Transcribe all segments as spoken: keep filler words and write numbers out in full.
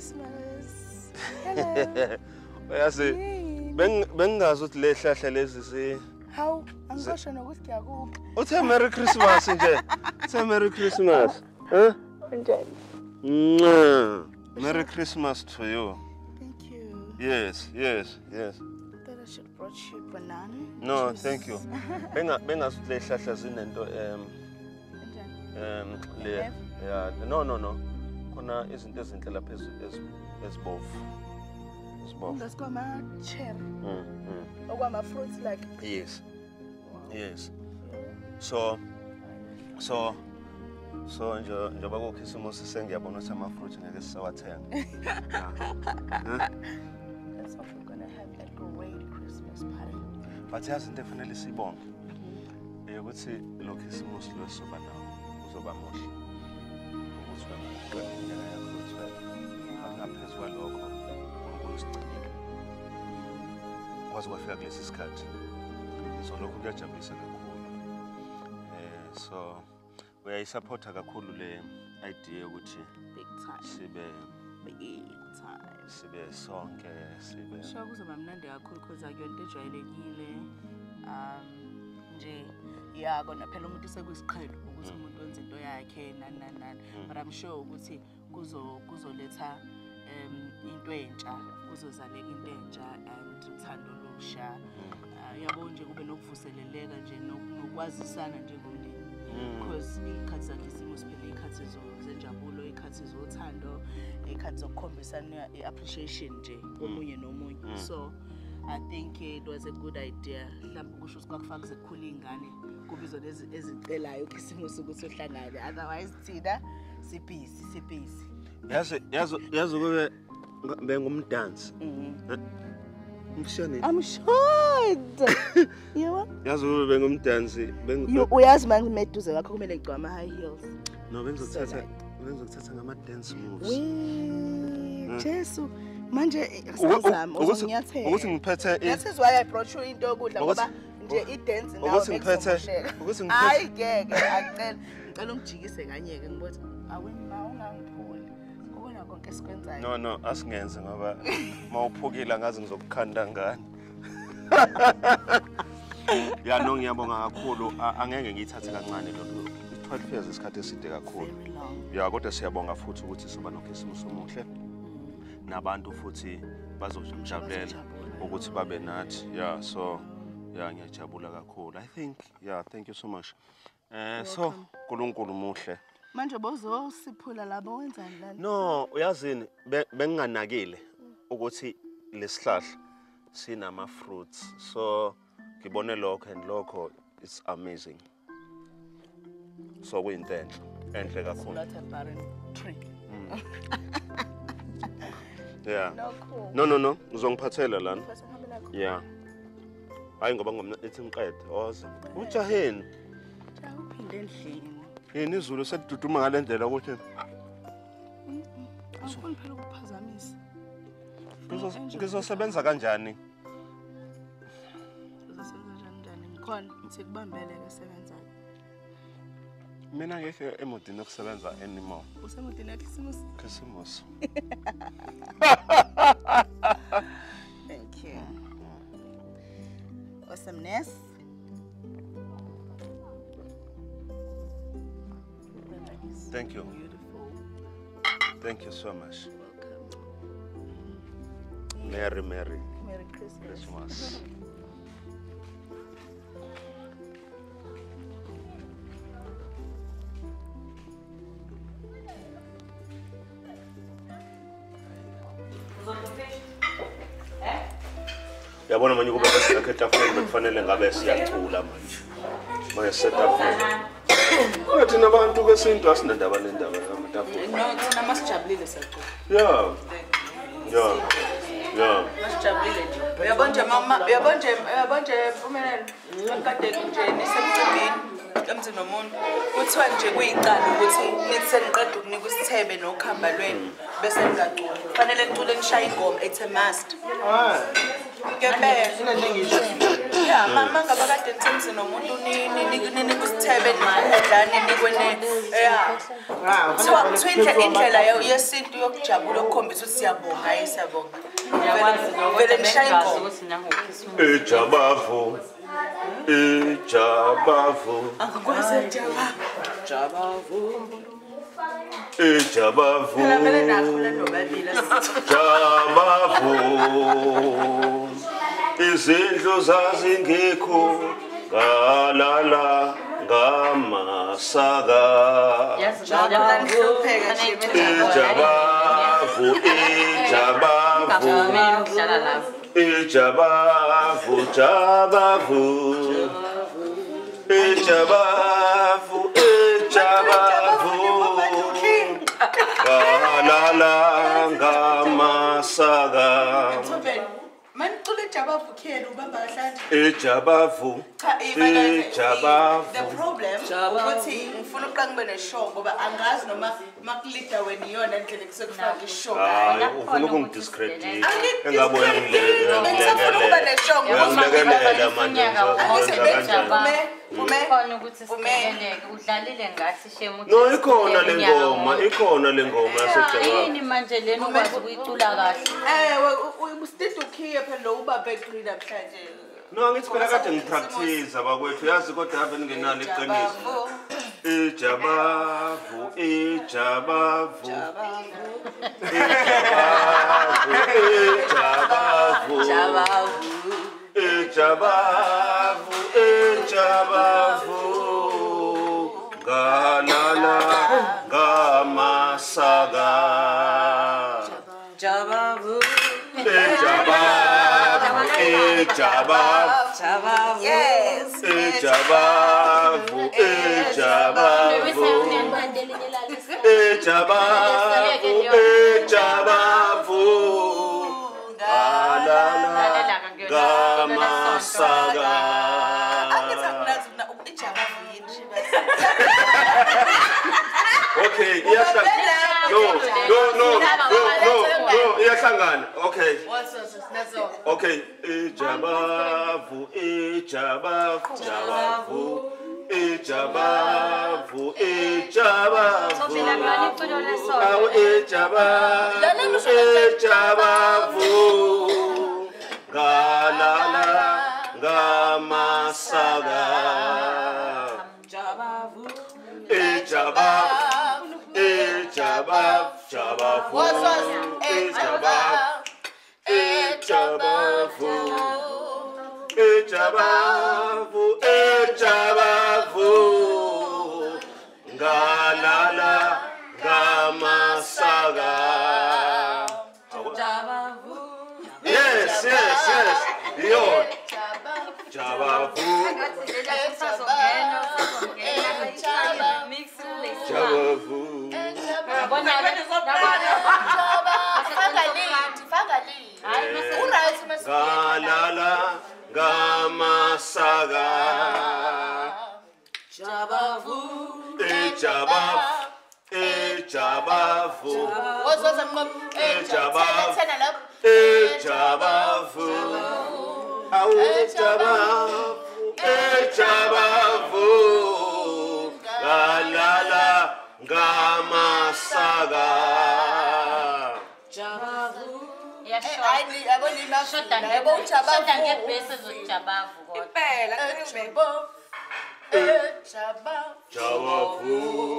Christmas. Hello. Uyazi bengingazi ukuthi le hlahla lezi si How? Angikosho nokuthi ngiyakuphi. Uthe Merry Christmas nje. Uthe Merry Christmas. Huh? Njani? Merry Christmas to you. Thank you. Yes, yes, yes. I thought I should have brought you banana. No, juice. thank you. Benga bengazi ukuthi le hlahla zinento um Njani? um le yeah, no no no. Khona izinto ezinhle lapha ezibovu. Ezibovu. That's got my cherry. Mm. mm. Or my fruits like. Yes. Yes. So so so nje njengoba kukhisimusi sengiyabona ukuthi ama fruit ngeke sisawathenga. That's what we're gonna have a great Christmas party. But yazi into efanele sibonge. Ukuthi lo khisimusi lo soba nawo uzoba muhle. Ukuthi wena inyanga yakho uthwele. Ngaphezu kwalokho uNkulunkulu usigcinile. Kwaze kwafika kulesi sikhathi. So lokho kuyajabulisa kakhulu. Eh so uyayisupporta kakhulu le idea ukuthi Big time. sibe Big time. sibe sonke sibe Sho kuzoba mnandi kakhulu because akuyonto ejwayelekile. Um nje ya kona phela umuntu sekuyisiqhelo ukuthi umuntu wenza into yakhe nani nani nani. But I'm sure ukuthi kuzo kuzoletha um into entsha, kuzozaleka into entsha and uthando lusha. Yabo nje kube nokuvuseleleka nje nokwazisana njengomndeni. Because ikhathi zakhe isimo siphele ikhathi zenjabulo, ikhathi zothando, ikhathi zokukhombisana iappreciation nje komunye nomunye. So I think it was a good idea. Mhlawumbe kusho ukuthi kwakufaka ukukhula ingane kubizo lezi ezicelayo ukisimusi ukuthi uhlangane. Otherwise thina sibhizi sibhizi. Yazi yazi yazi kube bengumdansi. Umshane. I'm short. Yebo. Yazi kube bengumdansi beng uyazi manje meduze wakho kumele ngicwa ama high heels. No bengizothatha bengizothatha ngama dance moves. We Jesu manje asizama uzonyathela. Ukuthi ngiphethe That is why I brought you into yokudla ngoba nje i dance nawo ukuthi ngiphethe ukuthi ngiphethe hayi ngeke acela ngicela ungijikise kanye ke ngibothi awema ungangipholi ukona konke esikwenzayo. No no asingenze ngoba mawuphukile ngazi ngizokukhanda ngani. Ya no ngiyabonga kakhulu angeke ngiyithathe kancane lokho. twelve years isikhathi eside kakhulu. Ya kodwa siyabonga futhi ukuthi soba nokhisimusi omuhle. Nabantu futhi bazojabulela ukuthi babe nathi. Yeah so yeah ngiyajabula kakhulu. I think yeah thank you so much. Eh so uNkulunkulu muhle. Manje bozo siphula labo wenzani lana? No uyazini benginganakile ukuthi lesihlahla sinama fruits. So ngibone lokho and lokho it's amazing. So kuyinto enhle enhle kakhulu. Not a barren tree. Yeah. No cool. No no no uzongiphathela lana. Yeah. Hayi ngoba ngomna ethi ngiqede oza. Ujaheni. Cha uphinde endlini. Yini izulu seliduduma ngalendlela ukuthi awufuni phela ukuphazamisa. Ngizosebenza kanjani? Uzosebenza kanjani? Ngikhona sikubambele ke sebenza. Mina ngeke emodini okusebenza anymore. Usemodini yakhe Christmas. Thank you. Awesomeness. Thank you. Beautiful. Thank you so much. Welcome. Merry Merry. Merry Christmas. Christmas. Yabona manje kuba sekhetafuni bekufanele ngabe siyacula manje. Manje setafuni. Uyathi nabantu besintu asinendaba nendaba namatafuni. No, thina masijabulile siyacula. Yeah. Yeah. Yeah. Masijabulile nje. Uyabona nje mama, uyabona nje, uyabona nje Mpumelelo. Akade nje nisemcimbini emzini nomuntu. Kuthiwa nje kuyicala ukuthi nithi seniqeda ukunika isithebe nokhamba lwenu bese ningacula. Kufanele nicule nishaye ingoma ethi must. Ah. Ngempela. Sina nje ngisho. Yeah, mama ngabakade nithenze nomuntu nini kusithebe nidlane nikwene yeah. So indlela yesintu yokujabula ukukhombisa ukuthi siyabonga ayisabonga. Vele nishaya inkomo. Ejabavu. Ejabavu. Angikwazi ejabavu. Jabavu. Ejabavu. Jabavu. Izindlu zazingekho galala ngamasaka. Ejabavu. Ejabavu. Ejabavu, jabavu, ejabavu, ejabavu, galala ngamasaka. Ejabavu, ejabavu. The problem ukuthi ngifuna uqangibe neshow ngoba angazi noma makulida wena iyona endlela kusokufaka ishow. Hayi, ufuna ukungidiscredit. Engabe uyangileka. Ngifuna ukuba neshow ngoba ngiyamlekelela manje. Ukhona ukuthi sikeleke udlalile ngathi shemu ukuthi No, ikhona le ngoma, ikhona le ngoma yasejabavu. yini manje lena ukwazi ukuyicula kahle. Eh, usitid ukhiye phela lo ubaba eqina namhlanje. No, ngithi phela kade ngipractice abakwethu yazi kodwa ave ningenalo iqiniso. Ejabavu, ejabavu. Ejabavu, ejabavu. Ejabavu, ejabavu. Galala ngamasaka. Jabavu. Ejabavu, ejabavu. Jabavu. Yes. Ejabavu, ejabavu. Ejabavu, ejabavu. Galala ngamasaka. Okay, yes, no, no, no, no, no, no, iyahlangana. Okay. Okay, ejabavu, ejabavu, jabavu, ejabavu, ejabavu. Awu ejabavu, ejabavu. Galala ngamasaka. Ejabavu, ejabavu, jabavu, ejabavu, ejabavu, ejabavu, ejabavu, galala ngamasaka. Yes, yes, yes. Yo. Jabavu. Jabavu. Galala ngamasaka. Jabavu. Ejabavu. Ejabavu. Ejabavu. Ejabavu. Awu ejabavu. Ejabavu. Galala ngamasaka. Jabavu. Jabavu.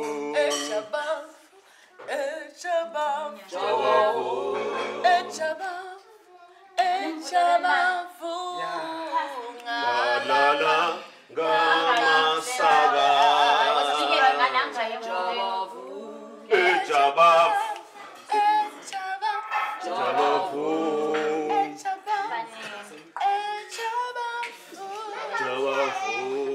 Galala ngamasaka. Ejabavu. Jabavu. Jabavu.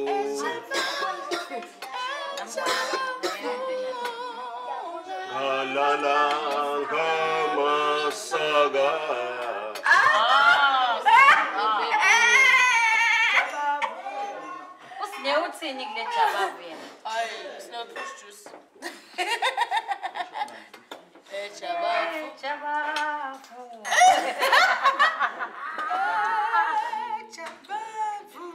Galala ngamasaka. Usine kule jabavu yena. Ay, snow push juice. Eh, jabavu. Jabavu. Jabavu.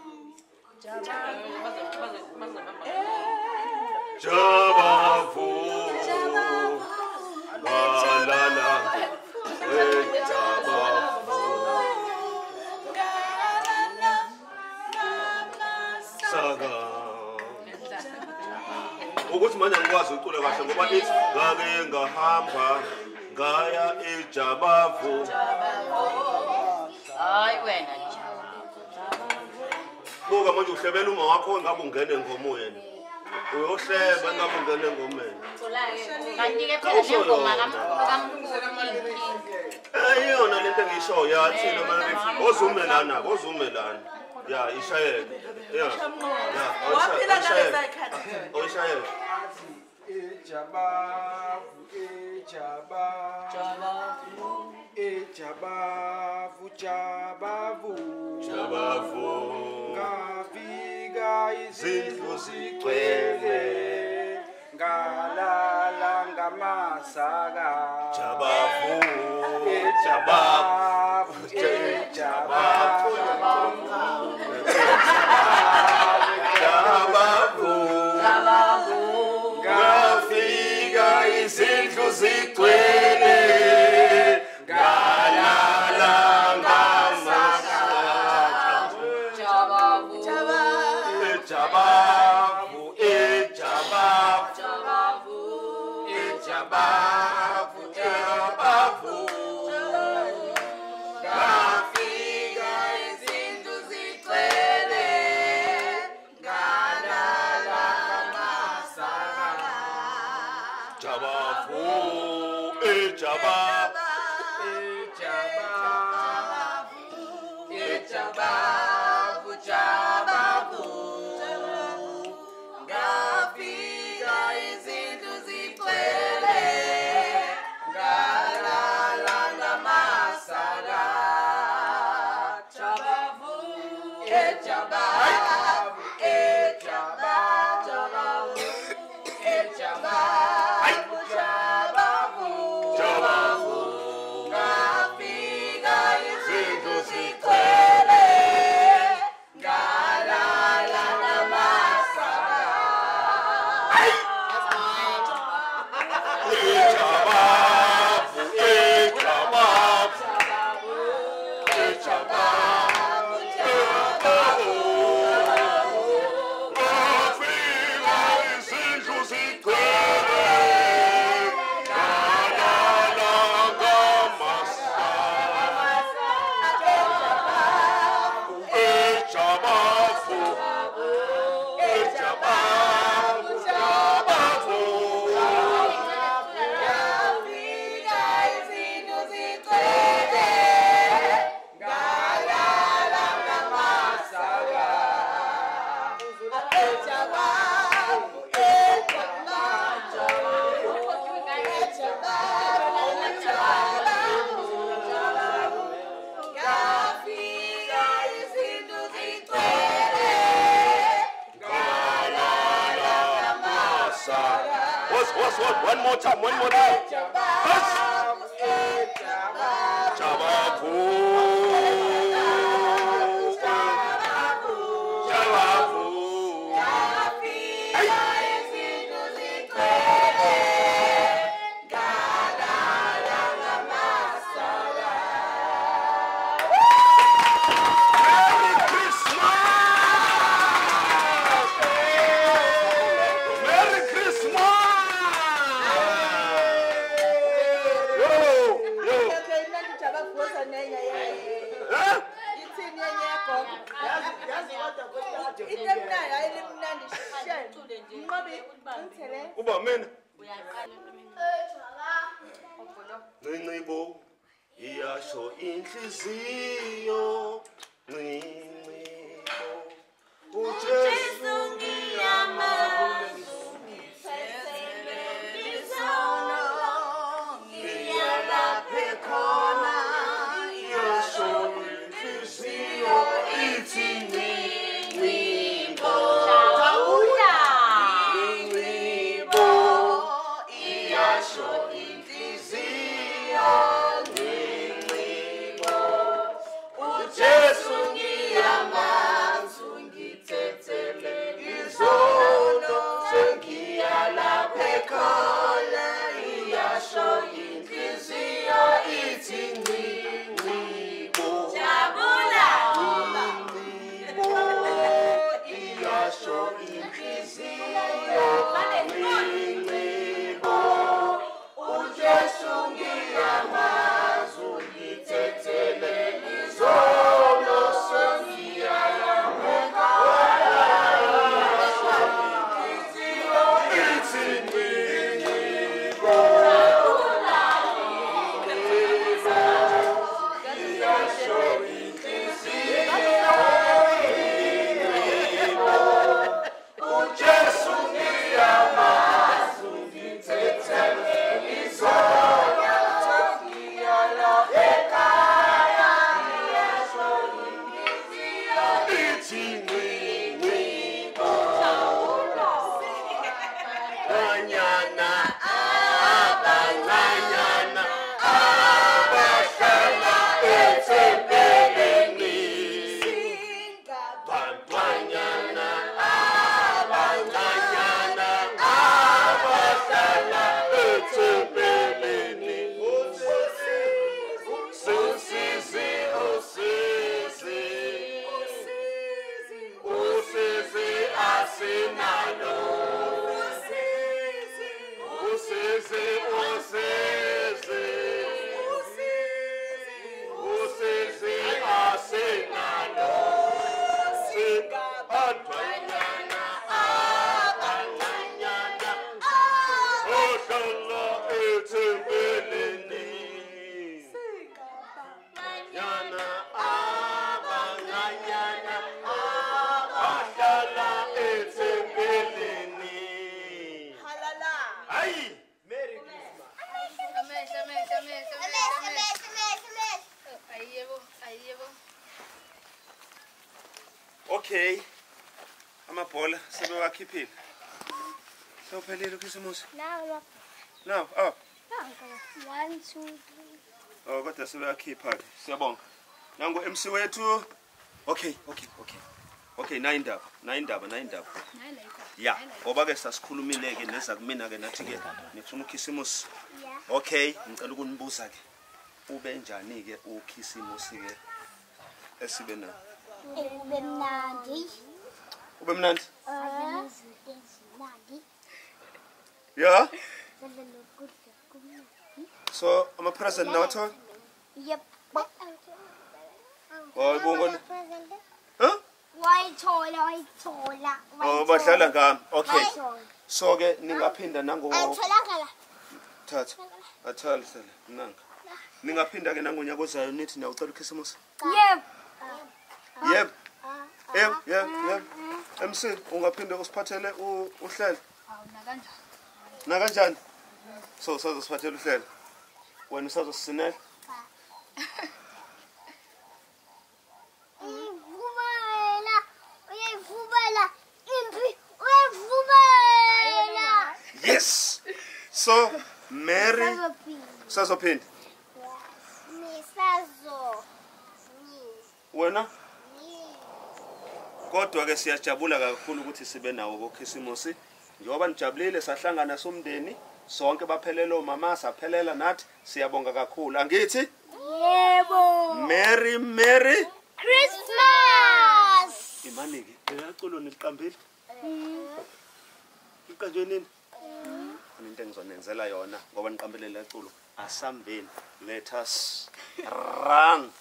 ukuthi manje ngikwazi ukucula kahle ngoba ithi ngake ngahamba ngaya eJabavu. Hayi wena nje. Buka manje uhlebela uma wakho ngabe ungene ngomoyeni. Uyohleba ngabe ungene ngomeni. Kanti ke phela nengoma kamkhulu kamkhulu. Ayona lento engishoyo yathina manje ozumelana ozumelana. Ya ishayeke. Ya. Ya. Waphila ngalesa ikhathi. Oyishayeke. Ejabavu, ejabavu, ejabavu, jabavu, Jabavu. Ngafika izindlu zigcwele, ngalala ngamasaka. Jabavu. Ejabavu, ejabavu, Jabavu. Ngafika izindlu zigcwele ngalala ngamasaka. Jabavu. Ejabavu, ejabavu, Jabavu. ejabavu, jabavu. Ngafika izindlu zigcwele ngalala ngamasaka. Jabavu, ejabavu, ejabavu, jabavu. Ngafika izindlu zigcwele ngalala ngamasaka. Jabavu, ejabavu, ejabavu, ejabavu, jabavu. Ngafika izindlu zigcwele ngalala ngamasaka. Ejabavu, ejabavu, ejabavu, jabavu. Ngafika izindlu zigcwele ngalala ngamasaka. Ejabavu, ejabavu, jabavu. Ngafika izindlu zigcwele ngalala ngamasaka. Ejabavu, ngafika izindlu zigcwele ngalala ngamasaka. What's what's what? One more time, one more time. Jabavu, jabavu, jabavu. Ngafika izindlu zigcwele ngalala ngamasaka. Merry Christmas! Merry Christmas! Yo, yo. Huh? Uba mina. Ncicibo iyasho inhliziyo. Ncicibo uJesu ngiyamazi ngiyalaphe khona. Iyasho inhliziyo ithi ncicibo. Ncicibo iyasho inhliziyo. Ncicibo uJesu ngiyamazi ungithethele abancanyana abahlala ethempelini bantwanyana abancanyana abahlala ethempelini usizi usizi usizi asinalo usizi usizi usizi asinalo bantwanyana abancanyana abahlala ethempelini bantwanyana abancanyana abahlala ethempelini. Hayi! Merry Christmas. Amehlo, amehlo, amehlo, amehlo. Ayebo, ayebo. Okay. Amabhola sebewakhiphile. Sewuphelile ukhisimusi. Now, No, oh. one, two, three. Oh, kodwa sebeyakhipha ke. Siyabonga. Nangu M C wethu. Okay, okay, okay. Okay, nayi indaba, nayi indaba, nayi indaba. Yeah, ngoba ke sasikhulumile ke neza kumina ke nathi ke ngifuna ukhisimusi. Yeah. Okay, ngicela ukunibuza ke. Ube njani ke ukhisimusi ke esibe na? Ube mnandi. Ube mnandi? Uh, mnandi. Yeah. Lokudla kumnandi. So, ama present nawathola? Yep. Oh, ibongo. Huh? Wayithola, wayithola. Oh, badlala ngami. Okay. So ke ningaphinda nango Ayitholakala. thatha. Athala sele nanga. Ningaphinda ke nangonyaka ozayo nithi nawucela ukhisimusi? Yep. Yep. Yep, yep, yep. M C ungaphinda usiphathele uhlelo. Hawu na kanjani? Na kanjani? So sazosiphathela uhlelo. Wena usazosisinela? Uyivumela, uyivumela, impi, uyivumela. Yes. So Mary Sazophinda. sazophinda. Misazo. Wena kodwa ke siyajabula kakhulu ukuthi sibe nawo kokhisimusi. Njengoba nijabulile sahlangana somndeni sonke baphelele omama saphelela nathi siyabonga kakhulu. Angithi? Yebo. Merry Merry Christmas. Imani ke eyaculo niliqambile. Iqanjwe nini? Into engizonenzela yona ngoba niqambile leculo asambeni let us run.